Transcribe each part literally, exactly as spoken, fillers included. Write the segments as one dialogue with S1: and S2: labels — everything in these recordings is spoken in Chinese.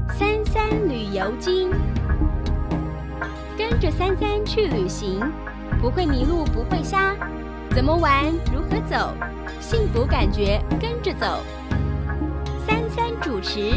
S1: 三三旅游经，跟着三三去旅行，不会迷路，不会瞎，怎么玩，如何走，幸福感觉跟着走。三三主持。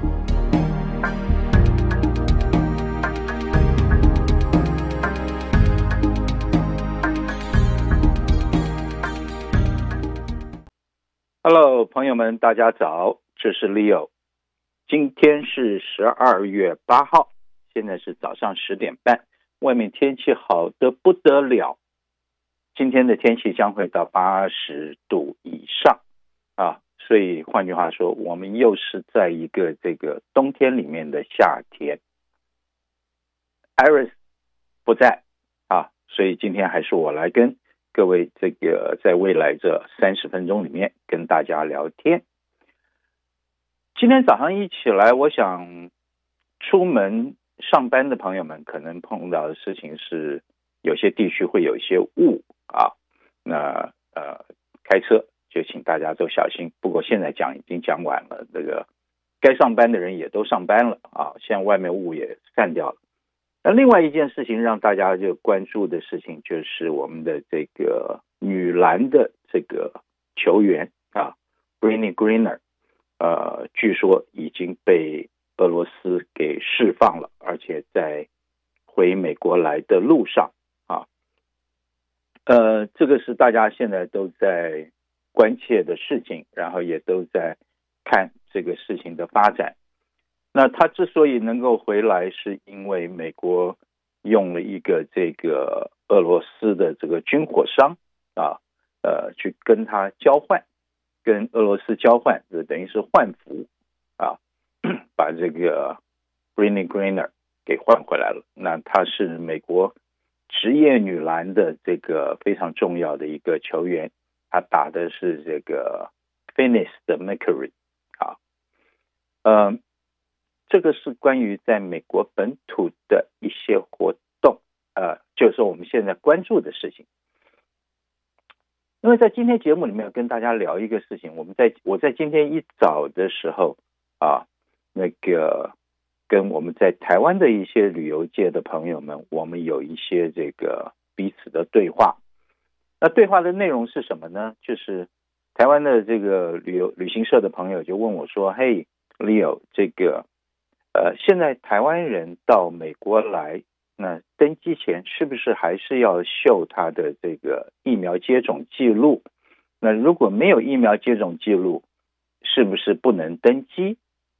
S2: Hello， 朋友们，大家早，这是 Leo。今天是十二月八号，现在是早上十点半，外面天气好得不得了。今天的天气将会到八十度以上啊，所以换句话说，我们又是在一个这个冬天里面的夏天。Iris 不在啊，所以今天还是我来跟各位这个在未来这三十分钟里面跟大家聊天。今天早上一起来，我想出门上班的朋友们可能碰到的事情是，有些地区会有一些雾啊，那呃开车就请大家都小心。不过现在讲已经讲完了，这个该上班的人也都上班了啊，现在外面雾也散掉了。那另外一件事情让大家就关注的事情，就是我们的这个女篮的这个球员啊 Brittney Griner， 呃，据说已经被俄罗斯给释放了，而且在回美国来的路上啊，呃，这个是大家现在都在关切的事情，然后也都在看这个事情的发展。那他之所以能够回来，是因为美国用了一个这个俄罗斯的这个军火商啊，呃，去跟他交换，跟俄罗斯交换，就等于是换服啊，把这个 Brittney Griner 给换回来了。那她是美国职业女篮的这个非常重要的一个球员，她打的是这个 Phoenix 的 Mercury 啊，呃。这个是关于在美国本土的一些活动，呃，就是说我们现在关注的事情。因为在今天节目里面跟大家聊一个事情，我们在我在今天一早的时候啊，那个跟我们在台湾的一些旅游界的朋友们，我们有一些这个彼此的对话。那对话的内容是什么呢？就是台湾的这个旅游旅行社的朋友就问我说：“嘿 ，Leo， 这个。”呃，现在台湾人到美国来，那登机前是不是还是要秀他的这个疫苗接种记录？那如果没有疫苗接种记录，是不是不能登机？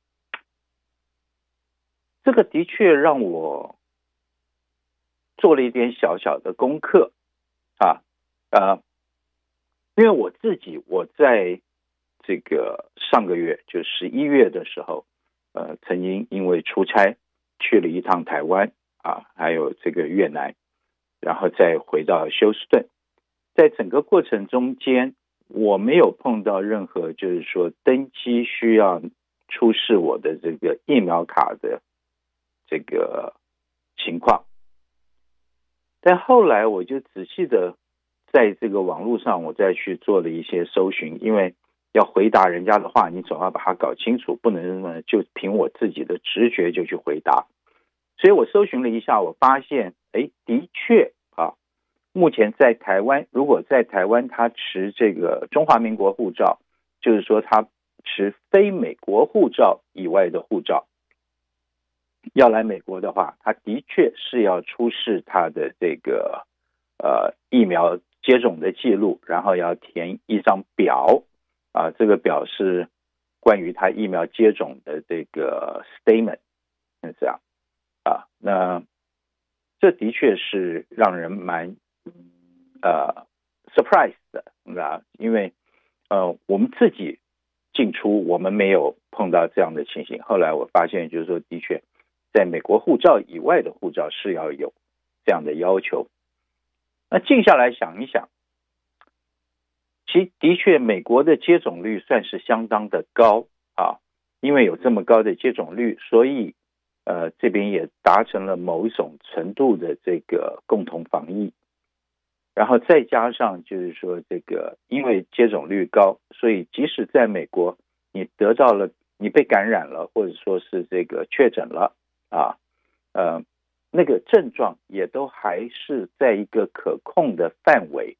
S2: 这个的确让我做了一点小小的功课啊，呃，因为我自己我在这个上个月就十一月的时候。呃，曾经因为出差去了一趟台湾啊，还有这个越南，然后再回到休斯顿，在整个过程中间，我没有碰到任何就是说登机需要出示我的这个疫苗卡的这个情况。但后来我就仔细的在这个网络上，我再去做了一些搜寻，因为要回答人家的话，你总要把它搞清楚，不能就凭我自己的直觉就去回答。所以我搜寻了一下，我发现，哎，的确啊，目前在台湾，如果在台湾他持这个中华民国护照，就是说他持非美国护照以外的护照，要来美国的话，他的确是要出示他的这个呃疫苗接种的记录，然后要填一张表。啊，这个表是关于他疫苗接种的这个 statement， 是这样啊。那这的确是让人蛮呃 surprise 的，啊，因为呃我们自己进出我们没有碰到这样的情形。后来我发现，就是说，的确，在美国护照以外的护照是要有这样的要求。那静下来想一想。其的确，美国的接种率算是相当的高啊，因为有这么高的接种率，所以呃这边也达成了某种程度的这个共同防疫。然后再加上就是说这个，因为接种率高，所以即使在美国你得到了你被感染了，或者说是这个确诊了啊，呃，那个症状也都还是在一个可控的范围。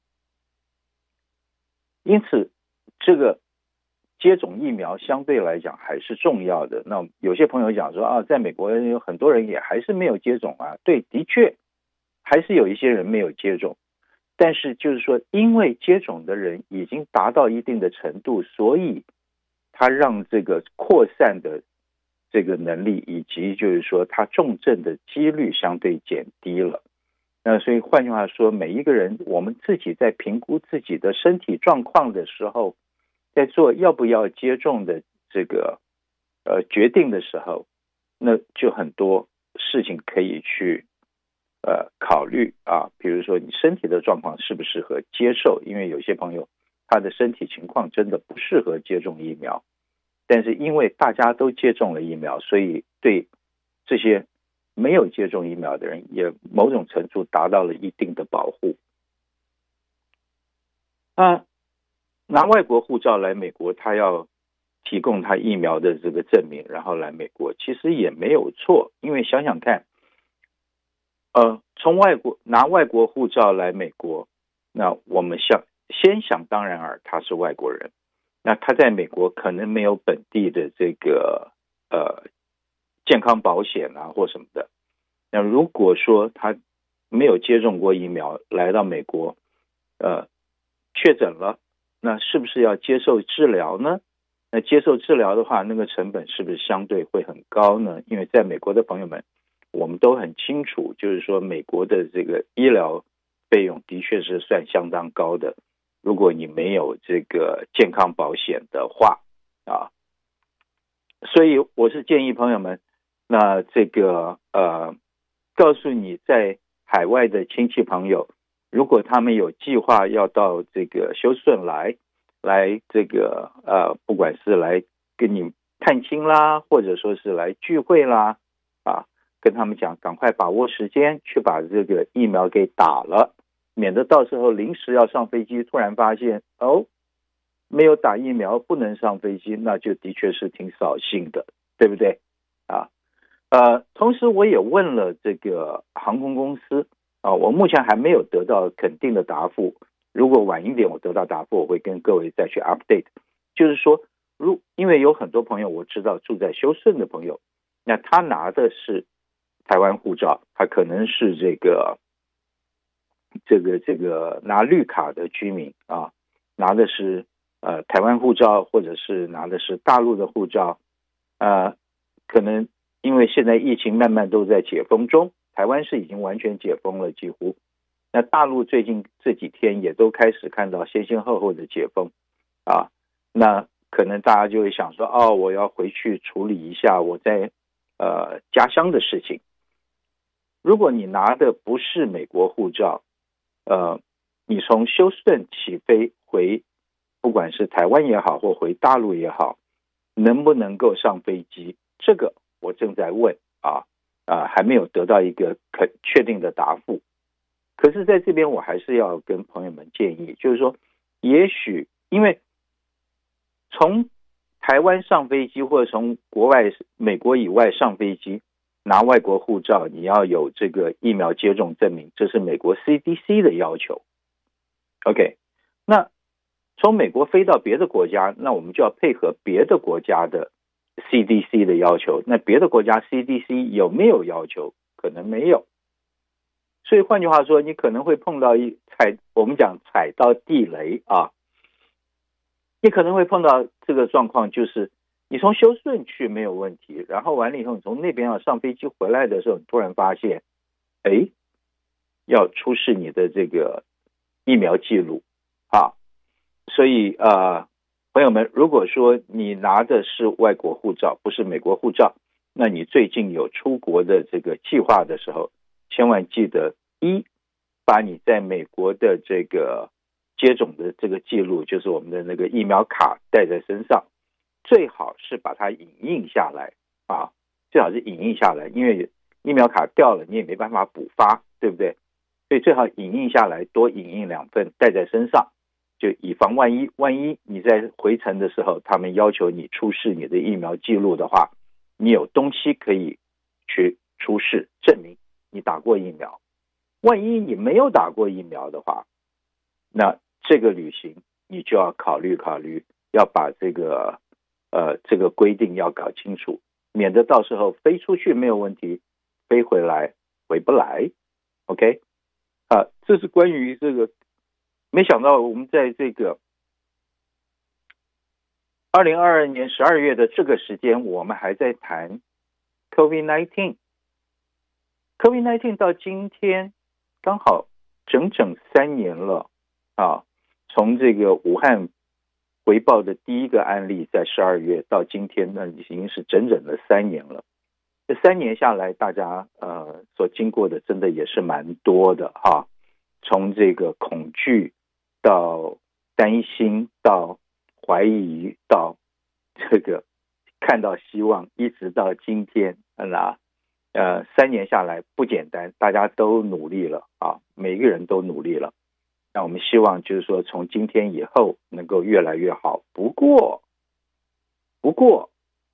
S2: 因此，这个接种疫苗相对来讲还是重要的。那有些朋友讲说啊，在美国有很多人也还是没有接种啊。对，的确还是有一些人没有接种，但是就是说，因为接种的人已经达到一定的程度，所以他让这个扩散的这个能力，以及就是说他重症的几率相对减低了。那所以换句话说，每一个人我们自己在评估自己的身体状况的时候，在做要不要接种的这个呃决定的时候，那就很多事情可以去呃考虑啊，比如说你身体的状况适不适合接受，因为有些朋友他的身体情况真的不适合接种疫苗，但是因为大家都接种了疫苗，所以对这些没有接种疫苗的人也某种程度达到了一定的保护。啊，拿外国护照来美国，他要提供他疫苗的这个证明，然后来美国，其实也没有错。因为想想看，呃，从外国拿外国护照来美国，那我们想先想当然尔他是外国人，那他在美国可能没有本地的这个呃健康保险啊或什么的。那如果说他没有接种过疫苗来到美国，呃，确诊了，那是不是要接受治疗呢？那接受治疗的话，那个成本是不是相对会很高呢？因为在美国的朋友们，我们都很清楚，就是说美国的这个医疗费用的确是算相当高的。如果你没有这个健康保险的话啊，所以我是建议朋友们，那这个呃，告诉你在海外的亲戚朋友，如果他们有计划要到这个休斯顿来，来这个呃，不管是来跟你探亲啦，或者说是来聚会啦，啊，跟他们讲，赶快把握时间去把这个疫苗给打了，免得到时候临时要上飞机，突然发现哦，没有打疫苗不能上飞机，那就的确是挺扫兴的，对不对？啊，呃，同时我也问了这个航空公司啊，我目前还没有得到肯定的答复。如果晚一点我得到答复，我会跟各位再去 update。就是说，如因为有很多朋友我知道住在休斯顿的朋友，那他拿的是台湾护照，他可能是这个这个这个拿绿卡的居民啊，拿的是呃台湾护照，或者是拿的是大陆的护照，呃，可能因为现在疫情慢慢都在解封中，台湾是已经完全解封了几乎。那大陆最近这几天也都开始看到先先后后的解封啊，那可能大家就会想说，哦，我要回去处理一下我在呃家乡的事情。如果你拿的不是美国护照，呃，你从休斯顿起飞回，不管是台湾也好，或回大陆也好，能不能够上飞机？这个我正在问啊啊，还没有得到一个可确定的答复。可是在这边我还是要跟朋友们建议，就是说也许因为从台湾上飞机或者从国外美国以外上飞机拿外国护照，你要有这个疫苗接种证明，这是美国 C D C 的要求。 OK， 那从美国飞到别的国家，那我们就要配合别的国家的 C D C 的要求。那别的国家 C D C 有没有要求？可能没有。所以换句话说，你可能会碰到一踩，我们讲踩到地雷啊，你可能会碰到这个状况，就是你从休斯顿去没有问题，然后完了以后，你从那边要上飞机回来的时候，你突然发现，哎，要出示你的这个疫苗记录啊。所以呃，朋友们，如果说你拿的是外国护照，不是美国护照，那你最近有出国的这个计划的时候，千万记得，一，把你在美国的这个接种的这个记录，就是我们的那个疫苗卡带在身上，最好是把它影印下来啊，最好是影印下来，因为疫苗卡掉了你也没办法补发，对不对？所以最好影印下来，多影印两份带在身上， 就以防万一，万一你在回程的时候，他们要求你出示你的疫苗记录的话，你有东西可以去出示证明你打过疫苗。万一你没有打过疫苗的话，那这个旅行你就要考虑考虑，要把这个呃这个规定要搞清楚，免得到时候飞出去没有问题，飞回来回不来。 OK 啊，这是关于这个。没想到我们在这个二零二二年十二月的这个时间，我们还在谈 COVID 十九。 COVID 十九 到今天刚好整整三年了啊！从这个武汉回报的第一个案例在十二月到今天，那已经是整整的三年了。这三年下来，大家呃所经过的真的也是蛮多的哈。从这个恐惧到担心，到怀疑，到这个看到希望，一直到今天，那呃三年下来不简单，大家都努力了啊，每个人都努力了。那我们希望就是说，从今天以后能够越来越好。不过，不过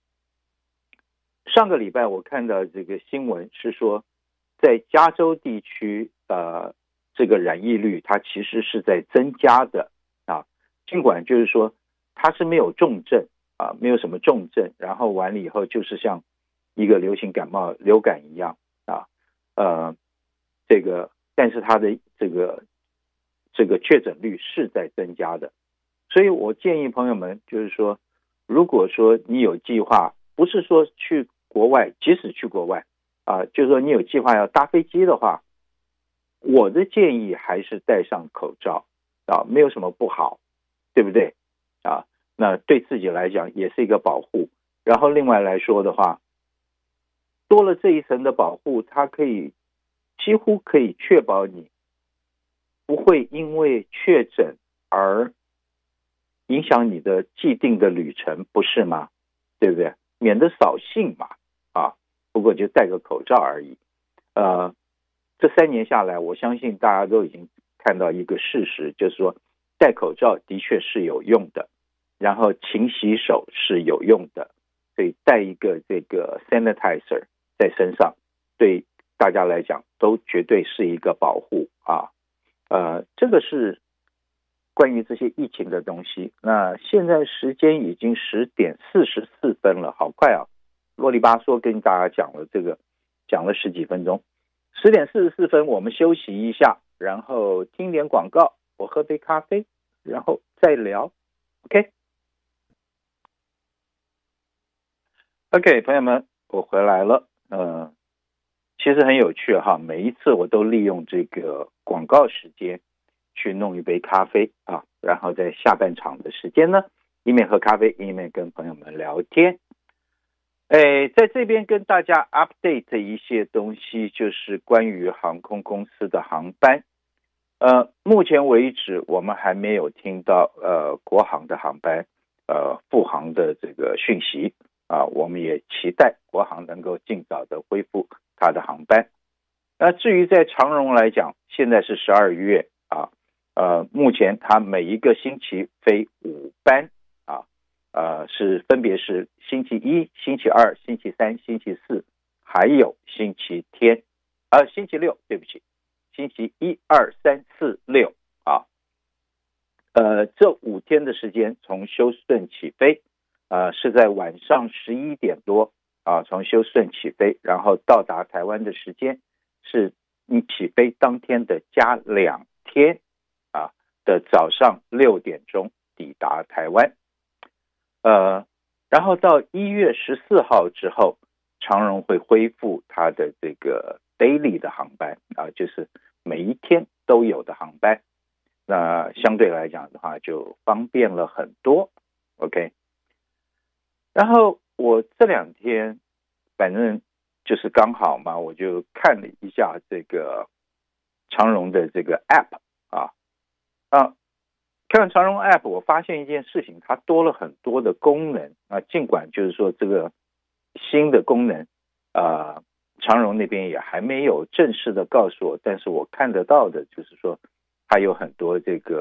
S2: 上个礼拜我看到这个新闻是说，在加州地区呃。这个染疫率它其实是在增加的啊，尽管就是说它是没有重症啊，没有什么重症，然后完了以后就是像一个流行感冒、流感一样啊，呃，这个但是它的这个这个确诊率是在增加的，所以我建议朋友们就是说，如果说你有计划，不是说去国外，即使去国外啊，就是说你有计划要搭飞机的话。我的建议还是戴上口罩啊，没有什么不好，对不对啊？那对自己来讲也是一个保护。然后另外来说的话，多了这一层的保护，它可以几乎可以确保你不会因为确诊而影响你的既定的旅程，不是吗？对不对？免得扫兴嘛啊！不过就戴个口罩而已，呃。这三年下来，我相信大家都已经看到一个事实，就是说戴口罩的确是有用的，然后勤洗手是有用的，所以带一个这个 sanitizer 在身上，对大家来讲都绝对是一个保护啊。呃，这个是关于这些疫情的东西。那现在时间已经十点四十四分了，好快啊！啰里吧嗦跟大家讲了这个，讲了十几分钟。十点四十四分，我们休息一下，然后听点广告，我喝杯咖啡，然后再聊。OK，OK，、okay? okay, 朋友们，我回来了。呃，其实很有趣哈，每一次我都利用这个广告时间去弄一杯咖啡啊，然后在下半场的时间呢，一面喝咖啡，一面跟朋友们聊天。哎，在这边跟大家 update 一些东西，就是关于航空公司的航班。呃，目前为止我们还没有听到呃国航的航班呃复航的这个讯息啊，我们也期待国航能够尽早的恢复它的航班。那至于在长荣来讲，现在是十二月啊，呃，目前它每一个星期飞五班。呃，是分别是星期一、星期二、星期三、星期四，还有星期天，呃，星期六，对不起，星期一、二、三、四、六啊，呃，这五天的时间从休斯顿起飞，呃，是在晚上十一点多啊，从休斯顿起飞，然后到达台湾的时间是你起飞当天的加两天啊的早上六点钟抵达台湾。呃，然后到一月十四号之后，长荣会恢复它的这个 daily 的航班啊，就是每一天都有的航班。那相对来讲的话，就方便了很多。OK， 然后我这两天反正就是刚好嘛，我就看了一下这个长荣的这个 app 啊啊。看长荣 App， 我发现一件事情，它多了很多的功能啊。尽管就是说这个新的功能，呃，长荣那边也还没有正式的告诉我，但是我看得到的就是说，它有很多这个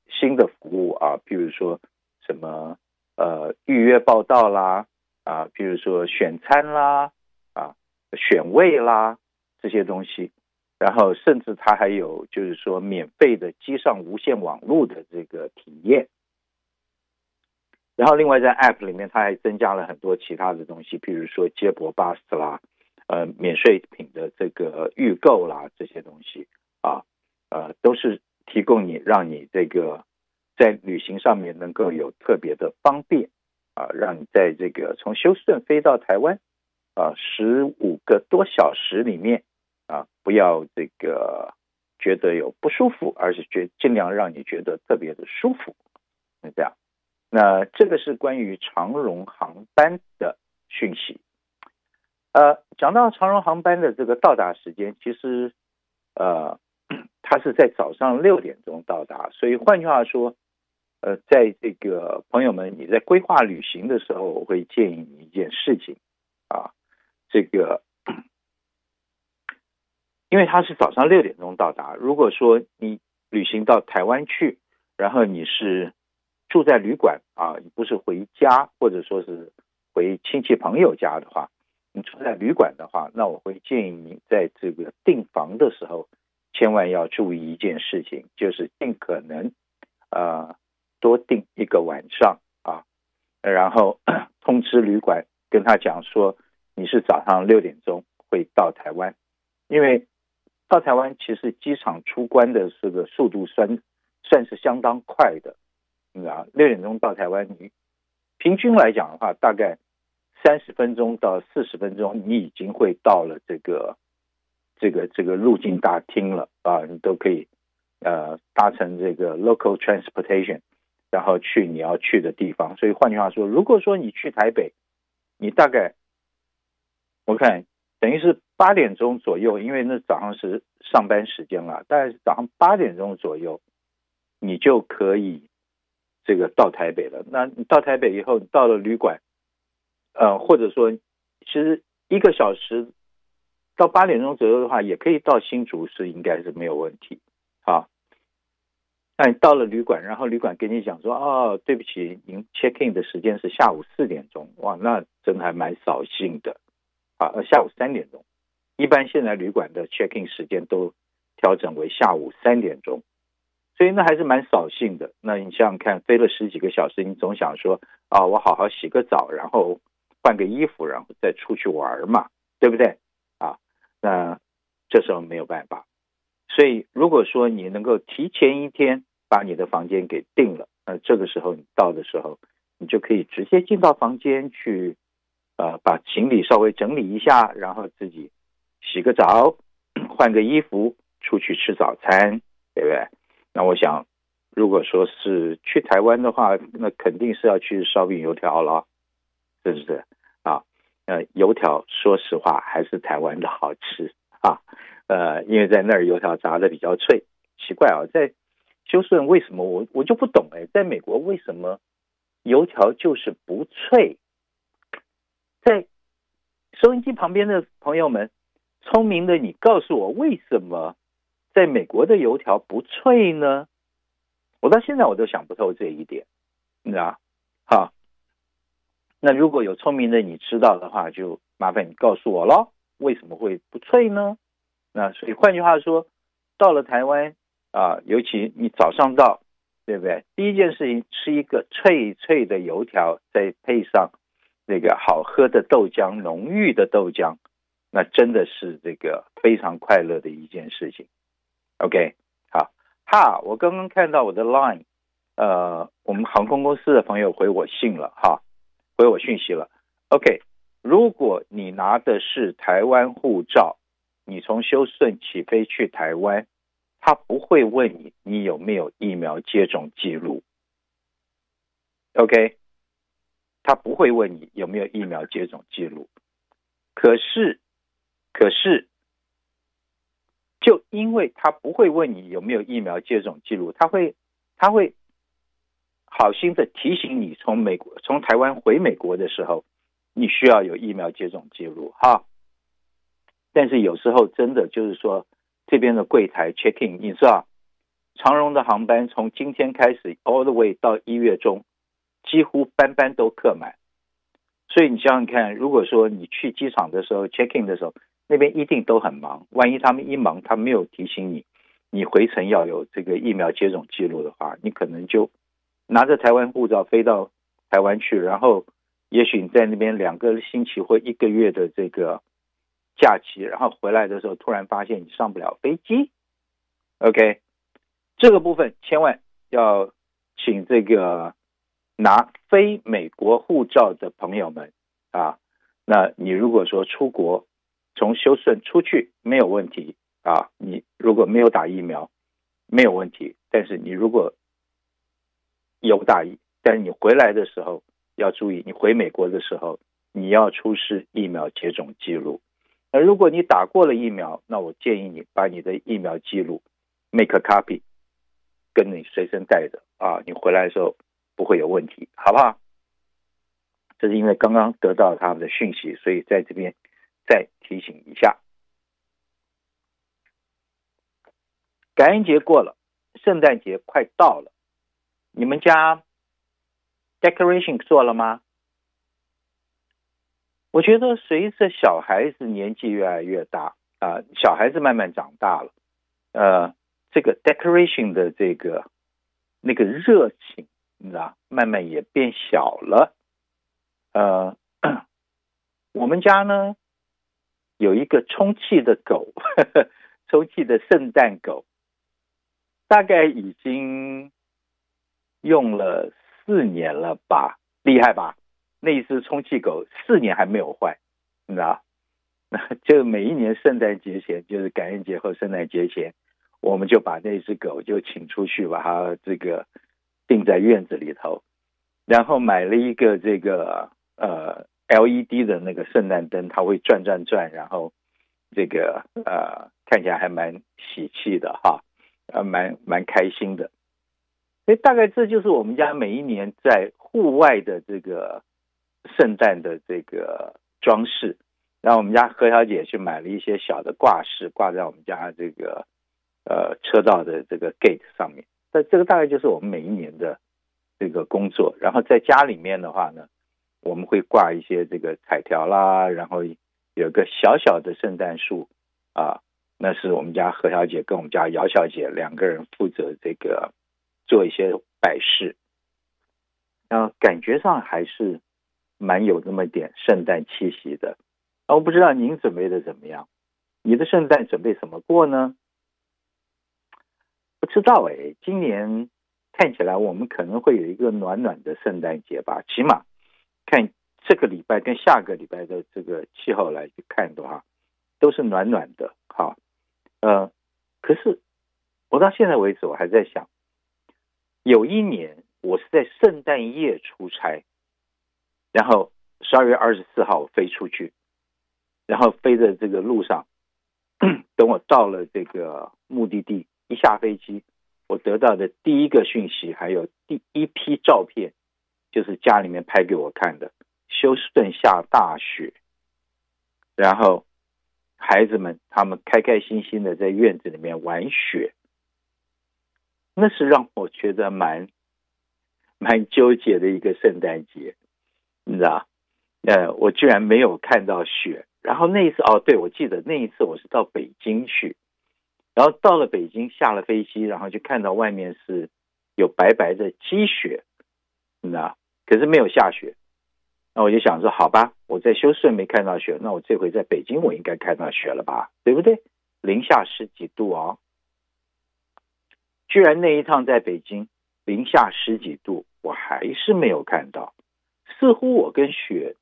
S2: 新的服务啊，譬如说什么呃预约报到啦，啊，譬如说选餐啦，啊，选位啦这些东西，然后甚至它还有就是说免费的机上无线网络的这个体验。然后另外在 App 里面，它还增加了很多其他的东西，譬如说接驳巴士啦，呃，免税品的这个预购啦，这些东西啊，呃，都是提供你让你这个在旅行上面能够有特别的方便啊，让你在这个从休斯顿飞到台湾啊，十五个多小时里面啊，不要这个觉得有不舒服，而是觉尽量让你觉得特别的舒服，是这样。那这个是关于长荣航班的讯息。呃，讲到长荣航班的这个到达时间，其实呃，它是在早上六点钟到达，所以换句话说，呃，在这个朋友们你在规划旅行的时候，我会建议你一件事情啊，这个因为它是早上六点钟到达，如果说你旅行到台湾去，然后你是住在旅馆啊，你不是回家或者说是回亲戚朋友家的话，你住在旅馆的话，那我会建议你在这个订房的时候，千万要注意一件事情，就是尽可能呃多订一个晚上啊，然后通知旅馆跟他讲说你是早上六点钟会到台湾，因为到台湾其实机场出关的这个速度算算是相当快的。啊，六点钟到台湾，你平均来讲的话，大概三十分钟到四十分钟，你已经会到了这个这个这个入境大厅了啊，你都可以呃搭乘这个 local transportation， 然后去你要去的地方。所以换句话说，如果说你去台北，你大概我看等于是八点钟左右，因为那早上是上班时间了，大概是早上八点钟左右，你就可以这个到台北了。那你到台北以后，你到了旅馆，呃，或者说，其实一个小时到八点钟左右的话，也可以到新竹市，应该是没有问题啊。那你到了旅馆，然后旅馆跟你讲说，哦，对不起，您 check in 的时间是下午四点钟，哇，那真的还蛮扫兴的啊。下午三点钟，一般现在旅馆的 check in 时间都调整为下午三点钟。所以那还是蛮扫兴的。那你想想看，飞了十几个小时，你总想说啊，我好好洗个澡，然后换个衣服，然后再出去玩嘛，对不对？啊，那这时候没有办法。所以如果说你能够提前一天把你的房间给订了，那这个时候你到的时候，你就可以直接进到房间去，呃，把行李稍微整理一下，然后自己洗个澡，换个衣服，出去吃早餐，对不对？那我想，如果说是去台湾的话，那肯定是要去烧饼油条了，是不是啊？呃，油条说实话还是台湾的好吃啊，呃，因为在那儿油条炸的比较脆。奇怪啊，在休斯顿为什么我我就不懂哎，在美国为什么油条就是不脆？在收音机旁边的朋友们，聪明的你告诉我为什么在美国的油条不脆呢？我到现在我都想不透这一点，你知道？好，那如果有聪明的你知道的话，就麻烦你告诉我咯，为什么会不脆呢？那所以换句话说，到了台湾啊，尤其你早上到，对不对？第一件事情吃一个脆脆的油条，再配上那个好喝的豆浆，浓郁的豆浆，那真的是这个非常快乐的一件事情。OK， 好，哈，我刚刚看到我的 Line， 呃，我们航空公司的朋友回我信了哈，回我讯息了。OK， 如果你拿的是台湾护照，你从休斯顿起飞去台湾，他不会问你你有没有疫苗接种记录。OK， 他不会问你有没有疫苗接种记录。可是，可是。就因为他不会问你有没有疫苗接种记录，他会他会好心的提醒你从美国从台湾回美国的时候，你需要有疫苗接种记录哈。但是有时候真的就是说这边的柜台 check in， 你知道长荣的航班从今天开始 all the way 到一月中，几乎班班都客满。所以你想想看，如果说你去机场的时候 check in 的时候，那边一定都很忙，万一他们一忙，他没有提醒你，你回程要有这个疫苗接种记录的话，你可能就拿着台湾护照飞到台湾去，然后也许你在那边两个星期或一个月的这个假期，然后回来的时候突然发现你上不了飞机。 OK， 这个部分千万要请这个拿非美国护照的朋友们啊，那你如果说出国从休顺出去没有问题啊，你如果没有打疫苗没有问题，但是你如果有打疫，但是你回来的时候要注意，你回美国的时候你要出示疫苗接种记录。那如果你打过了疫苗，那我建议你把你的疫苗记录 make a copy 跟你随身带着啊，你回来的时候不会有问题，好不好？这是因为刚刚得到他们的讯息，所以在这边再提醒一下。感恩节过了，圣诞节快到了，你们家 decoration 做了吗？我觉得随着小孩子年纪越来越大啊、呃，小孩子慢慢长大了，呃，这个 decoration 的这个那个热情，你知道，慢慢也变小了。呃，我们家呢有一个充气的狗，呵呵，充气的圣诞狗，大概已经用了四年了吧，厉害吧？那一只充气狗四年还没有坏，你知道？就每一年圣诞节前，就是感恩节后圣诞节前，我们就把那只狗就请出去，把它这个定在院子里头，然后买了一个这个呃 L E D 的那个圣诞灯，它会转转转，然后这个呃看起来还蛮喜气的哈，呃蛮蛮开心的。所以大概这就是我们家每一年在户外的这个圣诞的这个装饰。然后我们家何小姐去买了一些小的挂饰，挂在我们家这个呃车道的这个 gate 上面。但这个大概就是我们每一年的这个工作。然后在家里面的话呢，我们会挂一些这个彩条啦，然后有个小小的圣诞树啊，那是我们家何小姐跟我们家姚小姐两个人负责这个做一些摆饰，然后感觉上还是蛮有那么点圣诞气息的。我不知道您准备的怎么样，你的圣诞准备怎么过呢？不知道哎，今年看起来我们可能会有一个暖暖的圣诞节吧，起码看这个礼拜跟下个礼拜的这个气候来去看的话，都是暖暖的。好，呃，可是我到现在为止我还在想，有一年我是在圣诞夜出差，然后十二月二十四号我飞出去，然后飞在这个路上，等我到了这个目的地，一下飞机，我得到的第一个讯息还有第一批照片，就是家里面拍给我看的，休斯顿下大雪，然后孩子们他们开开心心的在院子里面玩雪，那是让我觉得蛮蛮纠结的一个圣诞节，你知道，呃，我居然没有看到雪。然后那一次，哦，对，我记得那一次我是到北京去，然后到了北京下了飞机，然后就看到外面是有白白的积雪，你知道，可是没有下雪。那我就想说，好吧，我在休斯顿没看到雪，那我这回在北京我应该看到雪了吧，对不对？零下十几度哦，居然那一趟在北京零下十几度，我还是没有看到，似乎我跟雪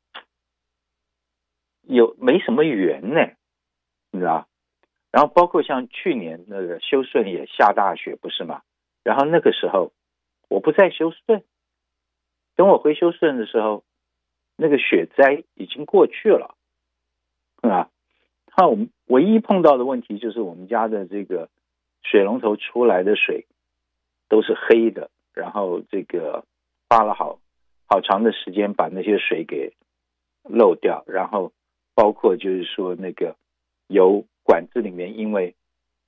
S2: 有没什么缘呢，你知道？然后包括像去年那个休斯顿也下大雪，不是吗？然后那个时候我不在休斯顿，等我回休斯顿的时候，那个雪灾已经过去了，啊，那我们唯一碰到的问题就是我们家的这个水龙头出来的水都是黑的，然后这个花了好好长的时间把那些水给漏掉，然后包括就是说那个油管子里面因为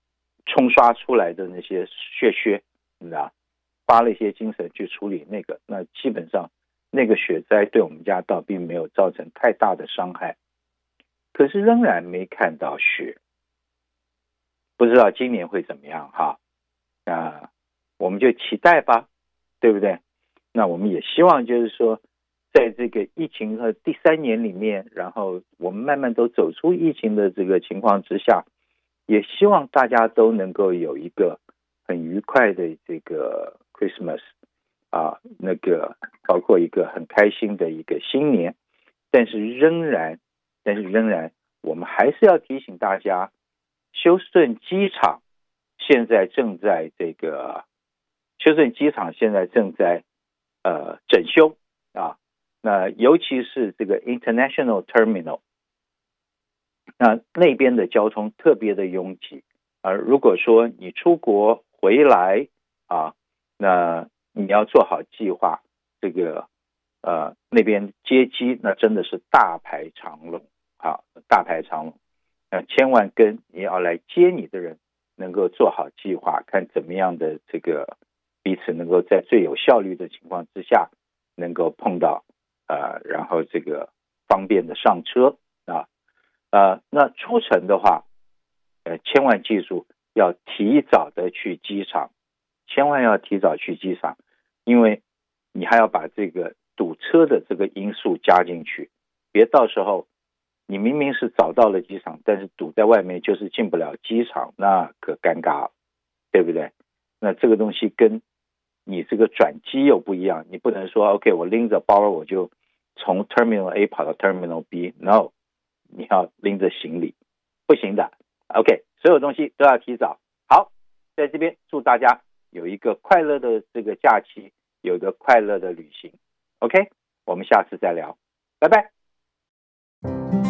S2: 冲刷出来的那些血血，你知道，花了一些精神去处理那个，那基本上那个雪灾对我们家倒并没有造成太大的伤害，可是仍然没看到雪，不知道今年会怎么样哈？那我们就期待吧，对不对？那我们也希望就是说，在这个疫情的第三年里面，然后我们慢慢都走出疫情的这个情况之下，也希望大家都能够有一个很愉快的这个 Christmas 啊，那个包括一个很开心的一个新年。但是仍然，但是仍然，我们还是要提醒大家，休斯顿机场现在正在这个休斯顿机场现在正在呃整修啊，那尤其是这个 International Terminal。那那边的交通特别的拥挤，而、呃、如果说你出国回来啊，那你要做好计划，这个呃那边接机那真的是大排长龙，好，大排长龙，那千万跟你要来接你的人能够做好计划，看怎么样的这个彼此能够在最有效率的情况之下能够碰到，呃，然后这个方便的上车啊。呃，那出城的话，呃，千万记住要提早的去机场，千万要提早去机场，因为你还要把这个堵车的这个因素加进去，别到时候你明明是早到了机场，但是堵在外面就是进不了机场，那可尴尬了，对不对？那这个东西跟你这个转机又不一样，你不能说 OK 我拎着包我就从 Terminal A 跑到 Terminal B，No。你要拎着行李，不行的。OK， 所有东西都要提早。好，在这边祝大家有一个快乐的这个假期，有一个快乐的旅行。OK， 我们下次再聊，拜拜。